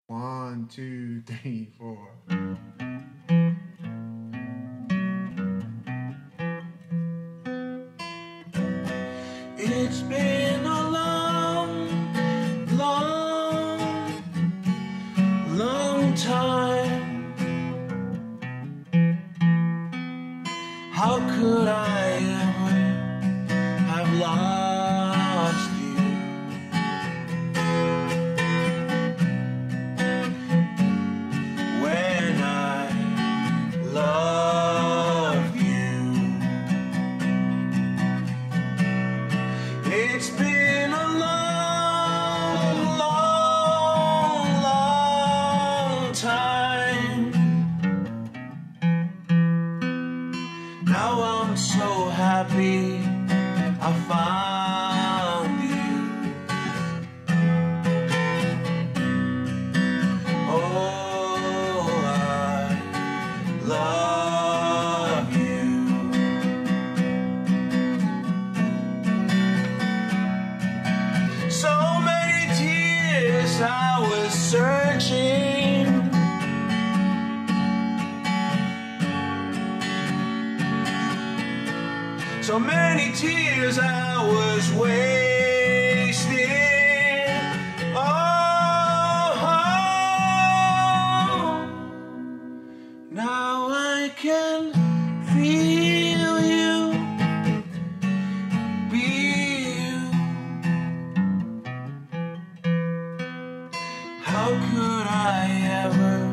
One, two, three, four. It's been a long time. How could I ever have lost you? When I love you, it's been a long time. Now I'm so happy I found you. Oh, I love you. So many tears I was searching. So many tears I was wasting. Oh, now I can feel you, be you. How could I ever